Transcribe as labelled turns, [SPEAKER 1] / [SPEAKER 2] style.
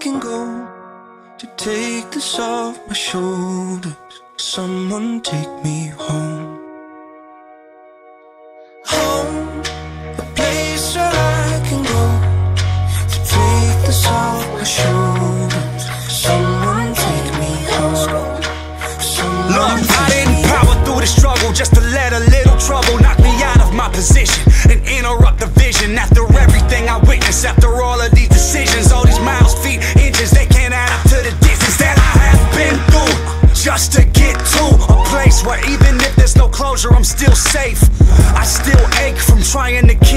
[SPEAKER 1] can go to take this off my shoulders. Someone take me home. Home, a place where I can go to take this off my shoulders. Someone take me home.
[SPEAKER 2] Look, I didn't power through the struggle just to let a little trouble knock me out of my position and interrupt the vision. After everything I witnessed, after all of these decisions, all these miles, feet, inches, they can't add up to the distance that I have been through just to get to a place where even if there's no closure, I'm still safe. I still ache from trying to